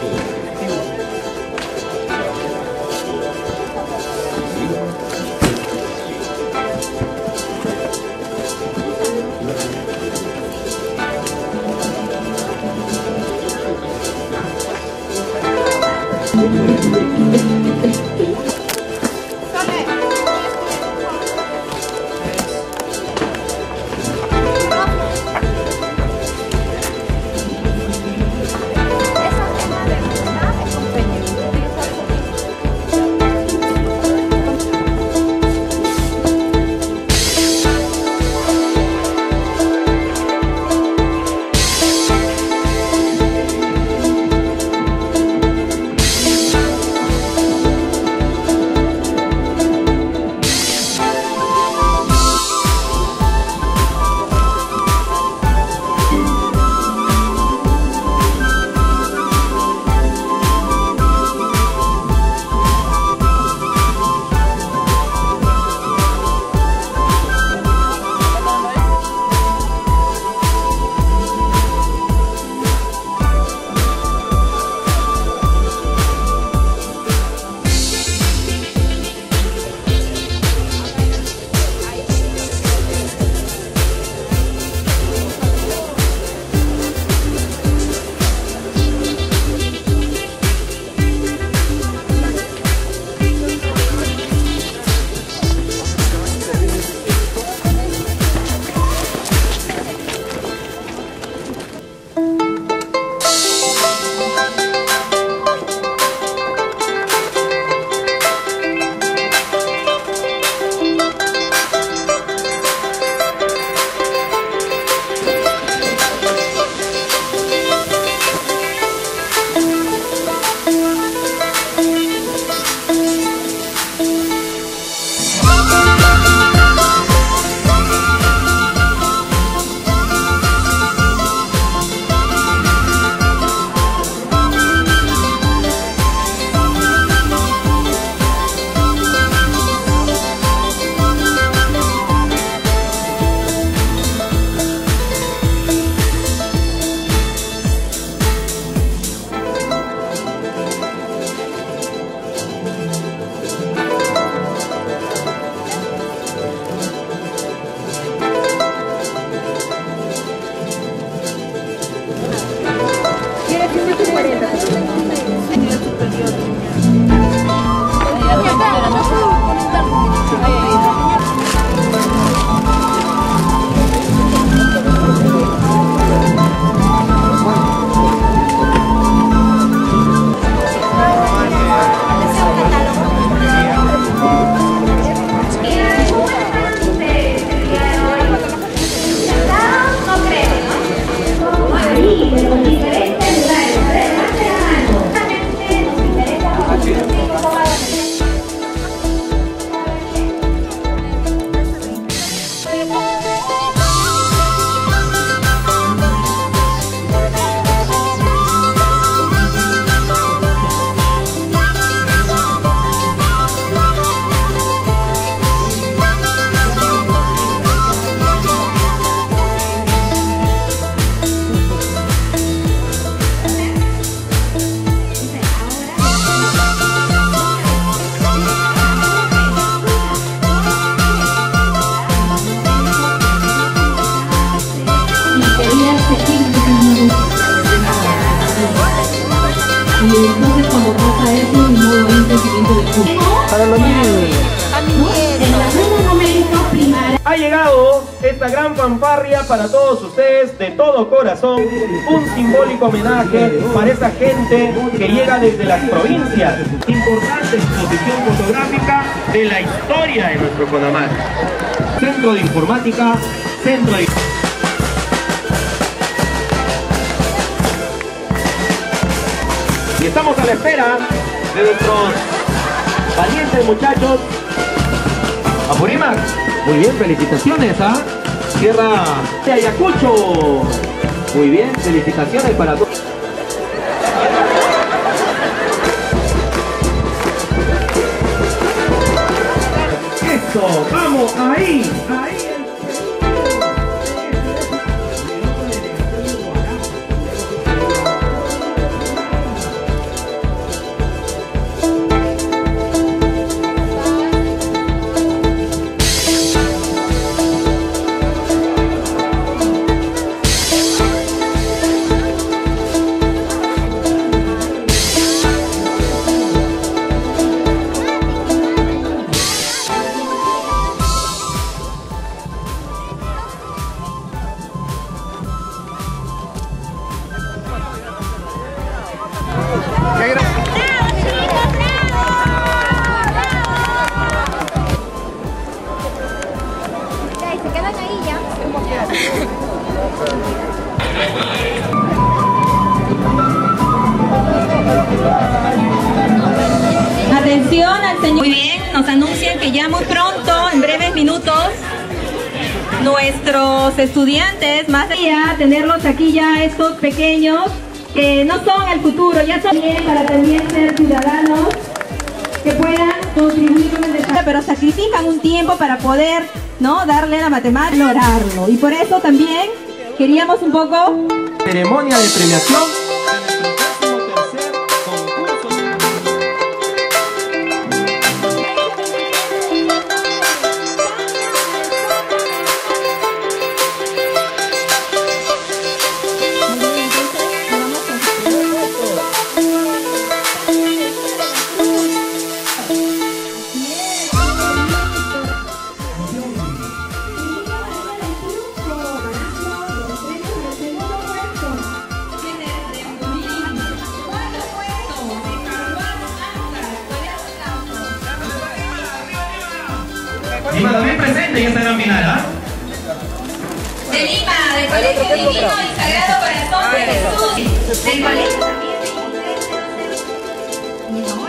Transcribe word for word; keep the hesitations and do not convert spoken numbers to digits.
Y entonces cuando pasa eso, ni modo, hay un sentimiento de culpa. Para los niños. Ha llegado esta gran fanfarria para todos ustedes de todo corazón, un simbólico homenaje para esa gente que llega desde las provincias. Importante exposición fotográfica de la historia de nuestro Conamar. Centro de Informática, Centro de... Y estamos a la espera de nuestros valientes muchachos. Apurímac, muy bien, felicitaciones, ¿ah? ¿eh? Sierra de Ayacucho. Muy bien, felicitaciones para todos. Eso, vamos, ahí, ahí. quedan ahí ya. Atención al señor. Muy bien, nos anuncian que ya muy pronto, en breves minutos, nuestros estudiantes, más allá tenerlos aquí ya estos pequeños, que no son el futuro, ya son bien para también ser ciudadanos que puedan contribuir con el desarrollo, pero sacrifican un tiempo para poder, ¿no?, darle la matemática, lograrlo. Y por eso también queríamos un poco... Ceremonia de premiación. Lima también presente en esta gran final, ¿ah? De Lima, del Colegio Divino y Sagrado Corazón de Jesús. Del Colegio también de